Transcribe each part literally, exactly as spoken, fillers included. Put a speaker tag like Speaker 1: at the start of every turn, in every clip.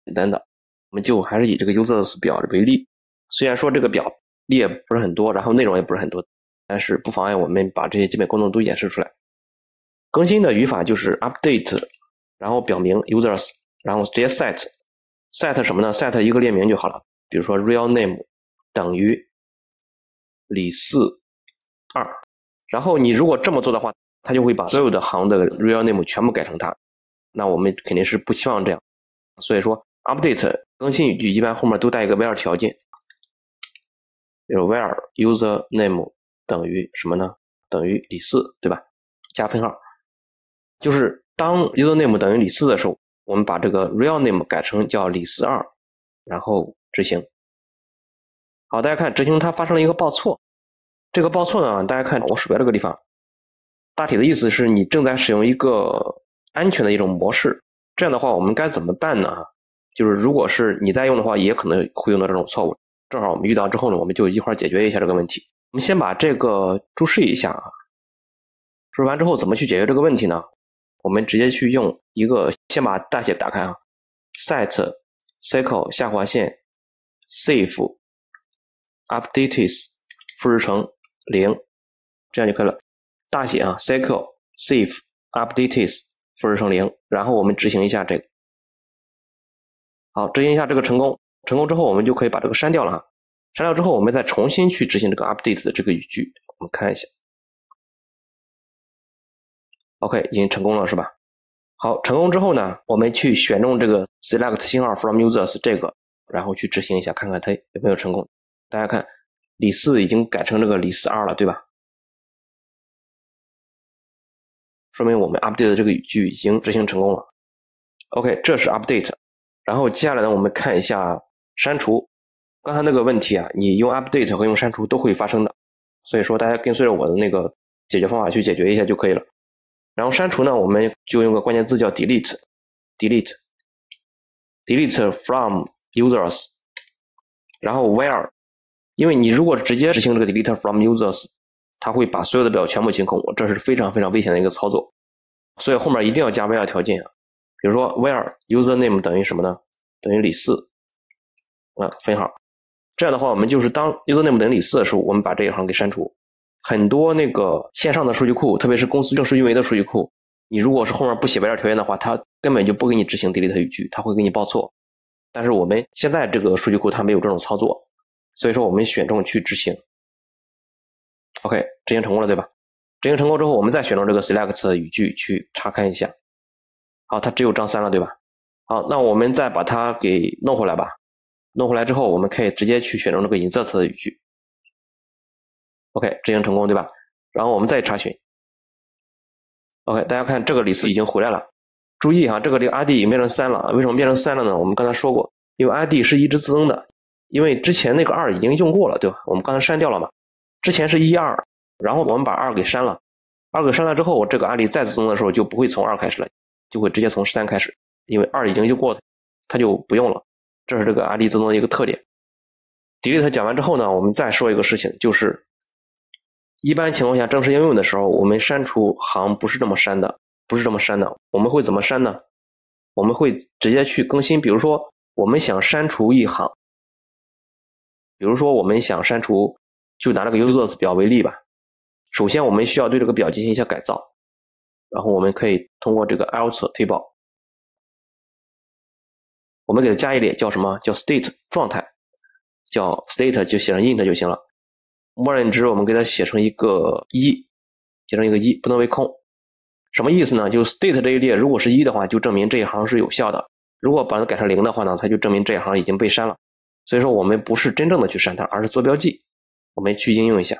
Speaker 1: 单的，我们就还是以这个 users 表为例。虽然说这个表列不是很多，然后内容也不是很多，但是不妨碍我们把这些基本功能都演示出来。更新的语法就是 update， 然后表明 users， 然后直接 set set 什么呢？ set 一个列名就好了，比如说 real name 等于李四二，然后你如果这么做的话，它就会把所有的行的 real name 全部改成它，那我们肯定是不希望这样，所以说 update 更新语句一般后面都带一个 where 条件，比如 where user name 等于什么呢？等于李四，对吧？加分号，就是当 user name 等于李四的时候，我们把这个 real name 改成叫李四二，然后执行。好，大家看执行它发生了一个报错，这个报错呢，大家看我鼠标这个地方，大体的意思是你正在使用一个安全的一种模式，这样的话我们该怎么办呢？就是如果是你在用的话，也可能会用到这种错误。正好我们遇到之后呢，我们就一块解决一下这个问题。我们先把这个注释一下啊，注释完之后怎么去解决这个问题呢？我们直接去用一个，先把大写打开啊 ，set cycle 下划线 save updates 复制成零，这样就可以了。大写啊 cycle save updates 复制成零，然后我们执行一下这个。好，执行一下这个成功，成功之后我们就可以把这个删掉了哈。删掉之后，我们再重新去执行这个 update 的这个语句，我们看一下。OK， 已经成功了是吧？好，成功之后呢，我们去选中这个 select 星号 from users 这个，然后去执行一下，看看它有没有成功。大家看，李四已经改成这个李四二了，对吧？说明我们 update 的这个语句已经执行成功了。OK， 这是 update。然后接下来呢，我们看一下删除。刚才那个问题啊，你用 update 和用删除都会发生的，所以说大家跟随着我的那个解决方法去解决一下就可以了。然后删除呢，我们就用个关键字叫 delete，delete，delete delete from users， 然后 where， 因为你如果直接执行这个 delete from users， 它会把所有的表全部清空，这是非常非常危险的一个操作，所以后面一定要加 where 条件啊。比如说 where user name 等于什么呢？等于李四，啊，分号。这样的话，我们就是当 user name 等于李四的时候，我们把这一行给删除。很多那个线上的数据库，特别是公司正式运维的数据库，你如果是后面不写where条件的话，它根本就不给你执行 delete 语句，它会给你报错。但是我们现在这个数据库它没有这种操作，所以说我们选中去执行。OK， 执行成功了，对吧？执行成功之后，我们再选中这个 select 语句去查看一下。好，它只有张三了，对吧？好，那我们再把它给弄回来吧。弄回来之后，我们可以直接去选中这个 insert 的语句。OK， 执行成功，对吧？然后我们再查询。OK， 大家看这个李四已经回来了。注意哈，这个这个 I D 已经变成三了。为什么变成三了呢？我们刚才说过，因为 I D 是一直自增的，因为之前那个二已经用过了，对吧？我们刚才删掉了嘛。之前是一二，然后我们把二给删了。二给删了之后，这个 I D 再自增的时候就不会从二开始了，就会直接从三开始，因为二已经用过，它就不用了。这是这个 I D 自增的一个特点。delete 讲完之后呢，我们再说一个事情，就是一般情况下正式应用的时候，我们删除行不是这么删的，不是这么删的。我们会怎么删呢？我们会直接去更新，比如说我们想删除一行，比如说我们想删除，就拿这个 users 表为例吧。首先我们需要对这个表进行一下改造，然后我们可以通过这个 alter table， 我们给它加一列叫什么？叫 state 状态，叫 state 就写成 int 就行了。默认值我们给它写成一个一，写成一个一，不能为空。什么意思呢？就 state 这一列如果是一的话，就证明这一行是有效的；如果把它改成零的话呢，它就证明这一行已经被删了。所以说我们不是真正的去删它，而是做标记。我们去应用一下。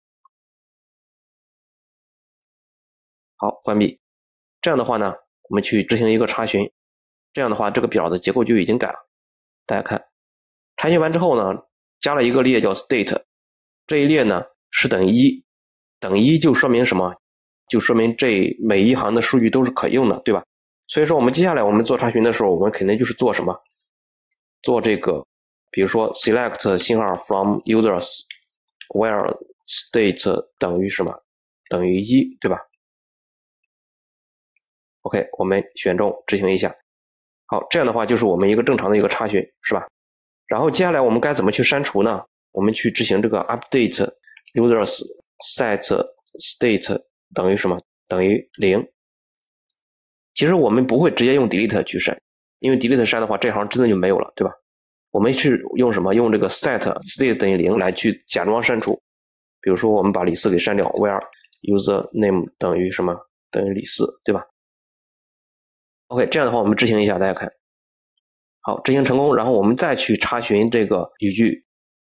Speaker 1: 好，关闭。这样的话呢，我们去执行一个查询。这样的话，这个表的结构就已经改了。大家看，查询完之后呢，加了一个列叫 state， 这一列呢是等于一，等于一就说明什么？就说明这每一行的数据都是可用的，对吧？所以说我们接下来我们做查询的时候，我们肯定就是做什么？做这个，比如说 select 星号 from users where state 等于什么？等于一，对吧？OK， 我们选中执行一下。 好，这样的话就是我们一个正常的一个查询，是吧？然后接下来我们该怎么去删除呢？我们去执行这个 update users set state 等于什么？等于零。其实我们不会直接用 delete 去删，因为 delete 删的话，这行真的就没有了，对吧？我们是用什么？用这个 set state 等于零来去假装删除。比如说，我们把李四给删掉 ，where user name 等于什么？等于李四，对吧 ？OK， 这样的话我们执行一下，大家看。好，执行成功，然后我们再去查询这个语句，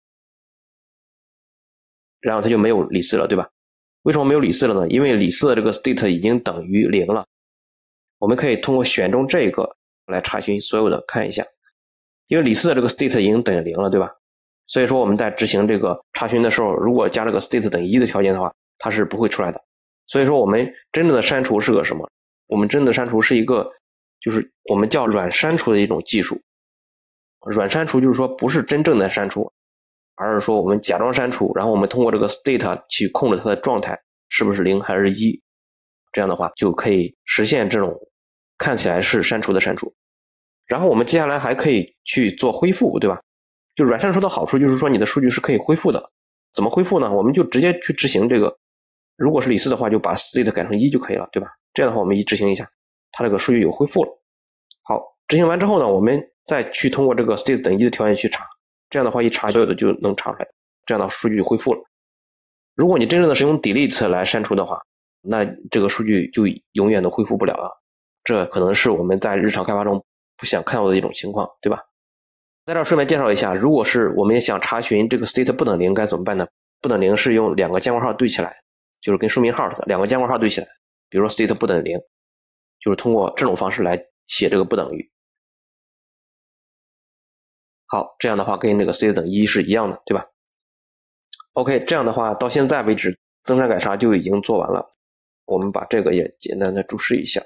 Speaker 1: 然后它就没有李四了，对吧？为什么没有李四了呢？因为李四的这个 state 已经等于零了。我们可以通过选中这个来查询所有的，看一下。因为李四的这个 state 已经等于零了，对吧？所以说我们在执行这个查询的时候，如果加这个 state 等于一的条件的话，它是不会出来的。所以说我们真正的删除是个什么？我们真正的删除是一个，就是我们叫软删除的一种技术。软删除就是说不是真正的删除，而是说我们假装删除，然后我们通过这个 state 去控制它的状态是不是零还是一，这样的话就可以实现这种看起来是删除的删除。然后我们接下来还可以去做恢复，对吧？就软删除的好处就是说你的数据是可以恢复的。怎么恢复呢？我们就直接去执行这个，如果是李四的话，就把 state 改成一就可以了，对吧？这样的话我们一执行一下，它这个数据有恢复了。好，执行完之后呢，我们再去通过这个 state 等于一的条件去查，这样的话一查所有的就能查出来，这样的数据就恢复了。如果你真正的是用 delete 来删除的话，那这个数据就永远都恢复不了了。这可能是我们在日常开发中不想看到的一种情况，对吧？在这顺便介绍一下，如果是我们想查询这个 state 不等零该怎么办呢？不等零是用两个监括号对起来，就是跟说明号似的，两个监括号对起来。比如说 state 不等零，就是通过这种方式来写这个不等于。好，这样的话跟那个 state 等于一是一样的，对吧 ？OK， 这样的话到现在为止，增删改查就已经做完了。我们把这个也简单的注释一下。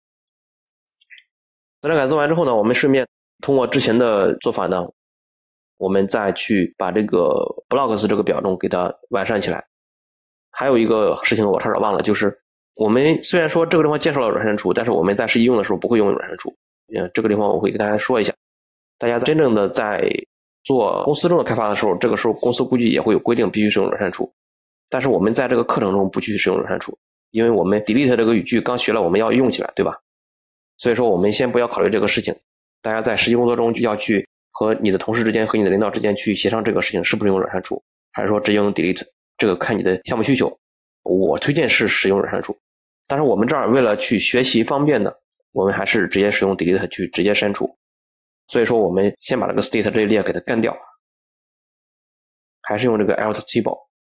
Speaker 1: 增删改做完之后呢，我们顺便通过之前的做法呢，我们再去把这个 blocks 这个表中给它完善起来。还有一个事情我差点忘了，就是我们虽然说这个地方介绍了软删除，但是我们在实际用的时候不会用软删除。嗯，这个地方我会给大家说一下。大家真正的在做公司中的开发的时候，这个时候公司估计也会有规定必须使用软删除。但是我们在这个课程中不去使用软删除，因为我们 delete 这个语句刚学了，我们要用起来，对吧？所以说我们先不要考虑这个事情。大家在实际工作中就要去和你的同事之间和你的领导之间去协商这个事情是不是用软删除，还是说直接用 delete， 这个看你的项目需求。我推荐是使用软删除，但是我们这儿为了去学习方便的，我们还是直接使用 delete 去直接删除。所以说我们先把这个 state 这一列给它干掉，还是用这个 alt table。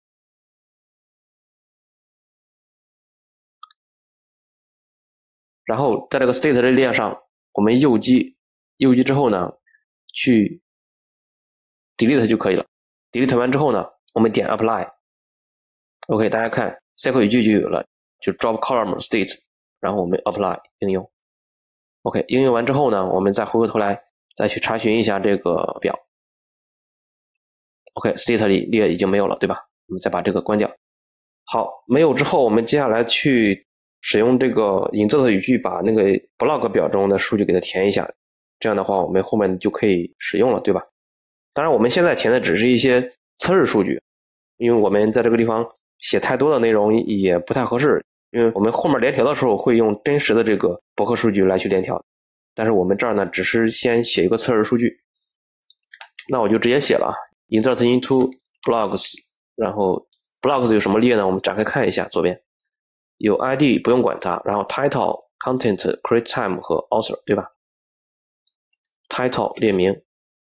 Speaker 1: 然后在这个 state 这一列上，我们右击，右击之后呢，去 delete 就可以了。delete 完之后呢，我们点 apply。OK， 大家看 C 语句就有了，就 drop column state， 然后我们 apply 应用。OK， 应用完之后呢，我们再回过头来再去查询一下这个表。OK，state 里列已经没有了，对吧？我们再把这个关掉。好，没有之后，我们接下来去使用这个 insert 语句，把那个 block 表中的数据给它填一下。这样的话，我们后面就可以使用了，对吧？当然，我们现在填的只是一些测试数据，因为我们在这个地方写太多的内容也不太合适，因为我们后面联调的时候会用真实的这个博客数据来去联调。但是我们这儿呢，只是先写一个测试数据。那我就直接写了 insert into blocks， 然后 blocks 有什么列呢？我们展开看一下，左边有 I D 不用管它，然后 title、content、create time 和 author， 对吧？ title 列名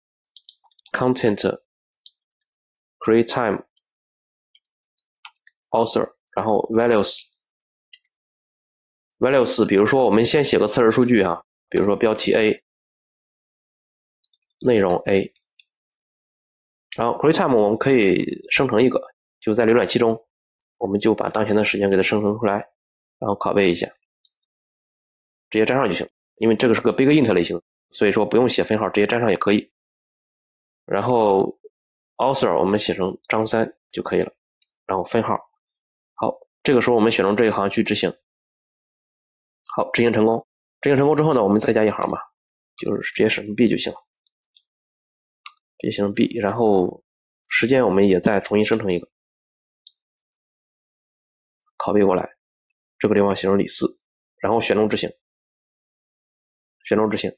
Speaker 1: content、create time、author， 然后 values values 比如说我们先写个测试数据哈，比如说标题 A， 内容 A， 然后 create time 我们可以生成一个，就在浏览器中我们就把当前的时间给它生成出来，然后拷贝一下，直接粘上就行，因为这个是个 big int 类型，所以说不用写分号，直接粘上也可以。然后 author 我们写成张三就可以了，然后分号。好，这个时候我们选中这一行去执行。好，执行成功。执行成功之后呢，我们再加一行吧。 就是直接生成 b 就行了，直接生成 b， 然后时间我们也再重新生成一个 ，copy 过来，这个地方写成李四，然后选中执行，选中执行。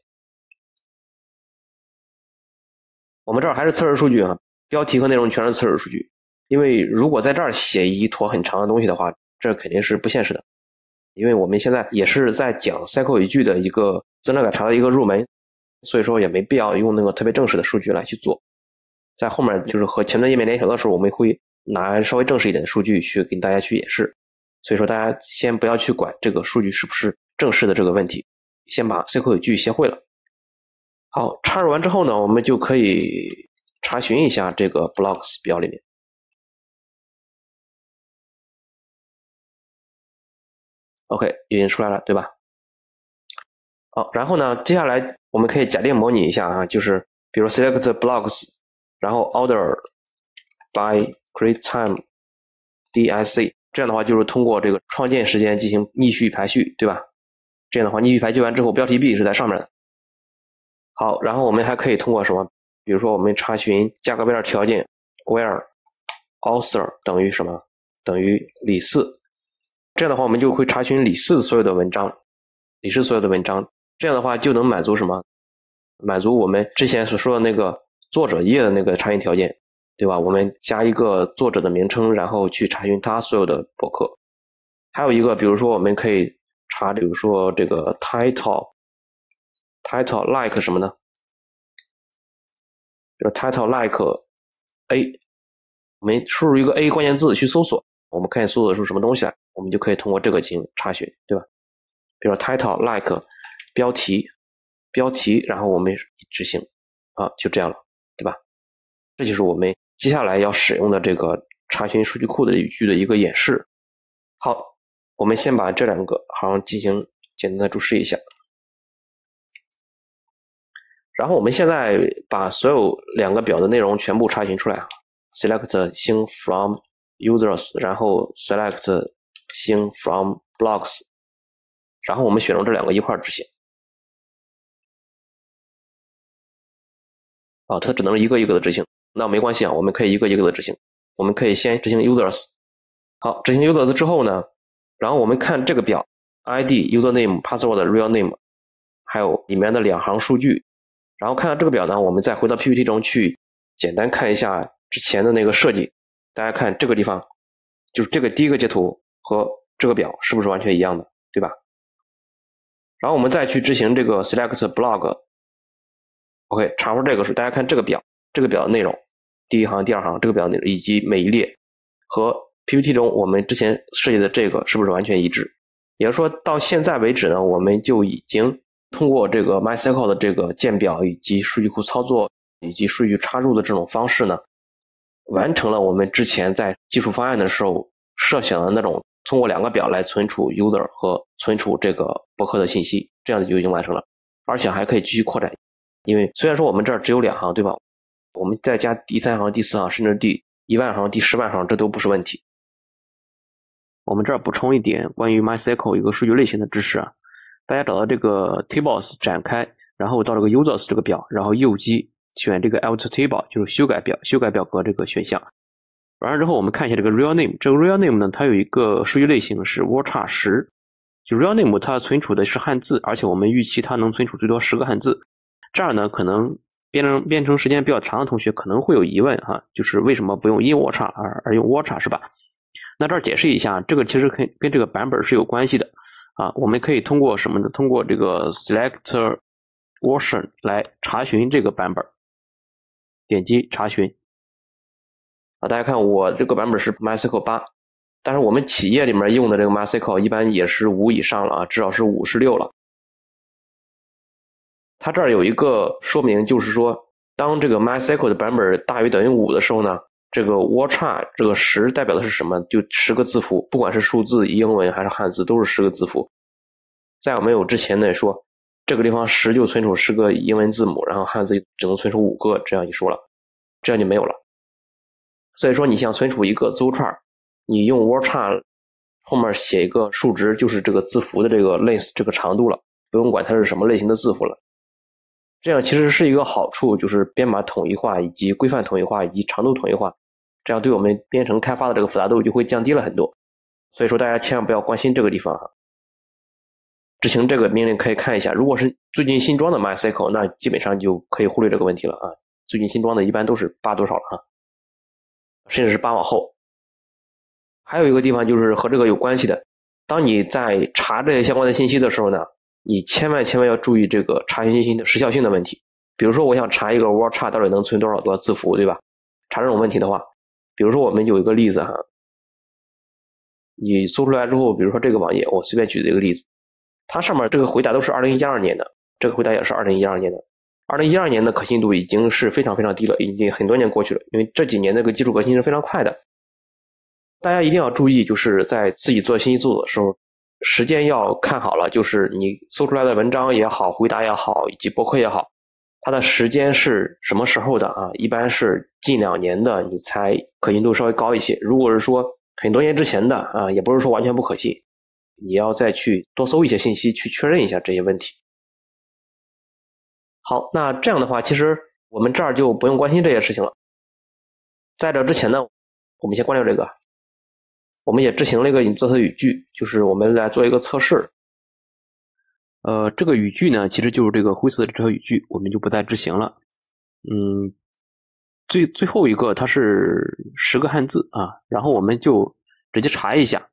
Speaker 1: 我们这儿还是测试数据啊，标题和内容全是测试数据，因为如果在这儿写一坨很长的东西的话，这肯定是不现实的。因为我们现在也是在讲 Cycle 语句的一个增量改查的一个入门，所以说也没必要用那个特别正式的数据来去做。在后面就是和前端页面联想的时候，我们会拿稍微正式一点的数据去给大家去演示。所以说大家先不要去管这个数据是不是正式的这个问题，先把 Cycle 语句学会了。好，插入完之后呢，我们就可以查询一下这个 blocks 表里面。OK， 已经出来了，对吧？好，然后呢，接下来我们可以假定模拟一下啊，就是比如 select blocks， 然后 order by create time dic， 这样的话就是通过这个创建时间进行逆序排序，对吧？这样的话逆序排序完之后，标题 B 是在上面的。好，然后我们还可以通过什么？比如说我们查询加个 where 条件 where author 等于什么？等于李四。这样的话我们就会查询李四所有的文章，李四所有的文章，这样的话就能满足什么？满足我们之前所说的那个作者页的那个查询条件，对吧？我们加一个作者的名称，然后去查询他所有的博客。还有一个，比如说我们可以查，比如说这个 title title like 什么呢？比如 title like A， 我们输入一个 A 关键字去搜索，我们可以搜索出什么东西来，我们就可以通过这个进行查询，对吧？比如 title like 标题标题，然后我们执行啊，就这样了，对吧？这就是我们接下来要使用的这个查询数据库的语句的一个演示。好，我们先把这两个好像进行简单的注释一下。然后我们现在把所有两个表的内容全部查询出来 ，select 星 from users， 然后 select 星 from blocks， 然后我们选中这两个一块执行。啊，它只能一个一个的执行，那没关系啊，我们可以一个一个的执行。我们可以先执行 users， 好，执行 users 之后呢，然后我们看这个表 I D、username、password、real name， 还有里面的两行数据。然后看到这个表呢，我们再回到 P P T 中去简单看一下之前的那个设计。大家看这个地方，就是这个第一个截图和这个表是不是完全一样的，对吧？然后我们再去执行这个 select blog。OK， 查出这个数，大家看这个表，这个表的内容，第一行、第二行，这个表内容以及每一列和 P P T 中我们之前设计的这个是不是完全一致？也就是说，到现在为止呢，我们就已经通过这个 MySQL 的这个建表以及数据库操作以及数据插入的这种方式呢，完成了我们之前在技术方案的时候设想的那种通过两个表来存储 user 和存储这个博客的信息，这样子就已经完成了，而且还可以继续扩展。因为虽然说我们这儿只有两行，对吧？我们再加第三行、第四行，甚至第一万行、第十万行，这都不是问题。我们这儿补充一点关于 MySQL 一个数据类型的知识啊，大家找到这个 tables 展开，然后到这个 users 这个表，然后右击选这个 alter table， 就是修改表修改表格这个选项。完了之后，我们看一下这个 real name， 这个 real name 呢，它有一个数据类型是 varchar 十，就 real name 它存储的是汉字，而且我们预期它能存储最多十个汉字。这儿呢，可能编程编程时间比较长的同学可能会有疑问哈，就是为什么不用 in varchar 而而用 varchar 是吧？那这儿解释一下，这个其实跟跟这个版本是有关系的啊。我们可以通过什么呢？通过这个 select version 来查询这个版本，点击查询啊。大家看我这个版本是 MySQL 八，但是我们企业里面用的这个 MySQL 一般也是五以上了啊，至少是五十六了。它这儿有一个说明，就是说当这个 MySQL 的版本大于等于五的时候呢，这个 varchar 这个十代表的是什么？就十个字符，不管是数字、英文还是汉字，都是十个字符。在我们有之前呢说，这个地方十就存储十个英文字母，然后汉字只能存储五个，这样一说了，这样就没有了。所以说你想存储一个字符串，你用 varchar 后面写一个数值，就是这个字符的这个 length 这个长度了，不用管它是什么类型的字符了。 这样其实是一个好处，就是编码统一化以及规范统一化以及长度统一化，这样对我们编程开发的这个复杂度就会降低了很多。所以说大家千万不要关心这个地方哈。执行这个命令可以看一下，如果是最近新装的 MySQL， 那基本上就可以忽略这个问题了啊。最近新装的一般都是八多少了啊，甚至是八往后。还有一个地方就是和这个有关系的，当你在查这些相关的信息的时候呢，你千万千万要注意这个查询信息的时效性的问题。比如说我想查一个 varchar 到底能存多少多字符，对吧？查这种问题的话，比如说我们有一个例子哈，你搜出来之后，比如说这个网页，我随便举的一个例子，它上面这个回答都是二零一二年的，这个回答也是二零一二年的。二零一二年的可信度已经是非常非常低了，已经很多年过去了，因为这几年那个技术革新是非常快的。大家一定要注意，就是在自己做信息搜索的时候，时间要看好了，就是你搜出来的文章也好，回答也好，以及博客也好，它的时间是什么时候的啊？一般是近两年的，你才可信度稍微高一些。如果是说很多年之前的啊，也不是说完全不可信，你要再去多搜一些信息，去确认一下这些问题。好，那这样的话，其实我们这儿就不用关心这些事情了。在这之前呢，我们先关掉这个。我们也执行了一个隐自测语句，就是我们来做一个测试。呃，这个语句呢，其实就是这个灰色的这条语句，我们就不再执行了。嗯，最最后一个它是十个汉字啊，然后我们就直接查一下。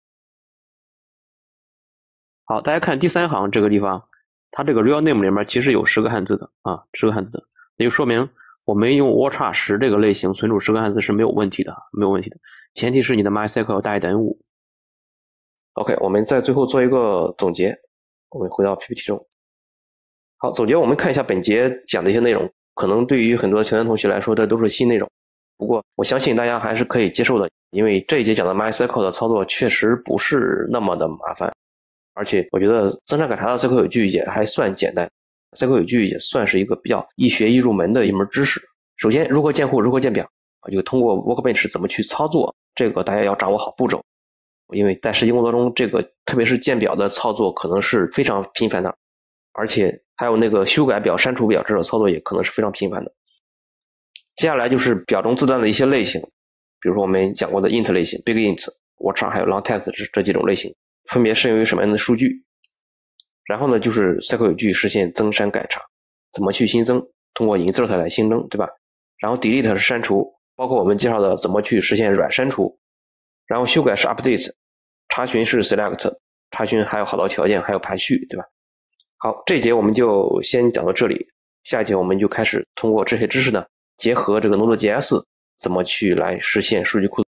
Speaker 1: 好，大家看第三行这个地方，它这个 real name 里面其实有十个汉字的啊，十个汉字的，也就说明我们用 varchar 十这个类型存储十个汉字是没有问题的，没有问题的。前提是你的 MySQL 大于等于五。OK， 我们在最后做一个总结，我们回到 P P T 中。好，总结我们看一下本节讲的一些内容，可能对于很多学员同学来说，这都是新内容。不过我相信大家还是可以接受的，因为这一节讲的 MySQL 的操作确实不是那么的麻烦，而且我觉得增删改查的 S Q L 语句也还算简单。S Q L 语句也算是一个比较易学易入门的一门知识。首先，如何建户，如何建表，就通过 Workbench 怎么去操作，这个大家要掌握好步骤。因为在实际工作中，这个特别是建表的操作可能是非常频繁的，而且还有那个修改表、删除表这种操作也可能是非常频繁的。接下来就是表中自带的一些类型，比如说我们讲过的 int 类型、big int、varchar 还有 long text 这几种类型，分别适用于什么样的数据。然后呢，就是 S Q L 语句实现增删改查，怎么去新增，通过 insert 来新增，对吧？然后 delete 是删除，包括我们介绍的怎么去实现软删除。然后修改是 update， 查询是 select， 查询还有好多条件，还有排序，对吧？好，这一节我们就先讲到这里，下一节我们就开始通过这些知识呢，结合这个 Node.js 怎么去来实现数据库